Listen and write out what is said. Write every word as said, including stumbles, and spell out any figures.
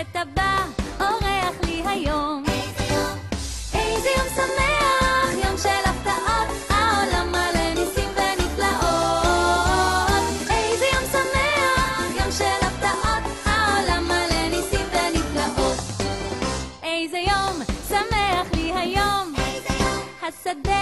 אתה בא, אורח לי היום. איזה יום שמח, יום של הפתעות, העולם מלא ניסים ונפלאות. איזה יום שמח, יום של הפתעות, העולם מלא ניסים ונפלאות. איזה יום שמח לי היום, השדה